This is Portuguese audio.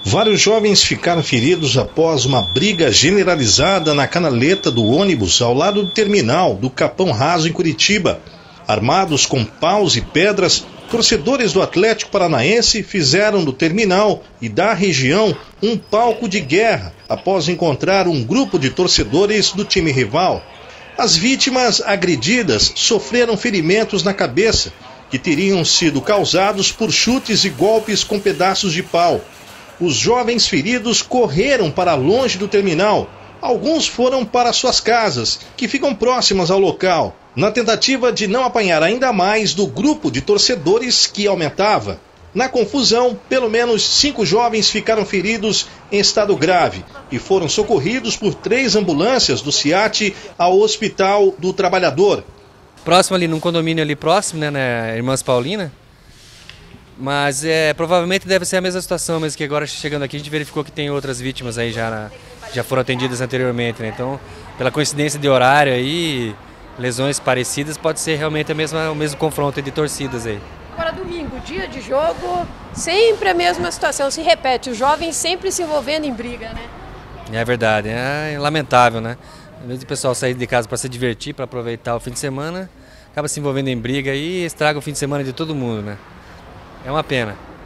Vários jovens ficaram feridos após uma briga generalizada na canaleta do ônibus ao lado do terminal do Capão Raso, em Curitiba. Armados com paus e pedras, torcedores do Atlético Paranaense fizeram do terminal e da região um palco de guerra após encontrar um grupo de torcedores do time rival. As vítimas agredidas sofreram ferimentos na cabeça, que teriam sido causados por chutes e golpes com pedaços de pau. Os jovens feridos correram para longe do terminal. Alguns foram para suas casas, que ficam próximas ao local, na tentativa de não apanhar ainda mais do grupo de torcedores que aumentava. Na confusão, pelo menos 5 jovens ficaram feridos em estado grave e foram socorridos por 3 ambulâncias do SEAT ao Hospital do Trabalhador. Próximo ali, num condomínio ali próximo, né, Irmãs Paulina. Mas provavelmente deve ser a mesma situação, mas que agora chegando aqui a gente verificou que tem outras vítimas aí já foram atendidas anteriormente, né? Então, pela coincidência de horário aí, lesões parecidas, pode ser realmente o mesmo confronto de torcidas aí. Agora domingo, dia de jogo, sempre a mesma situação, se repete, os jovens sempre se envolvendo em briga, né? É verdade, é lamentável, né? Em vez de o pessoal sair de casa para se divertir, para aproveitar o fim de semana, acaba se envolvendo em briga e estraga o fim de semana de todo mundo, né? É uma pena.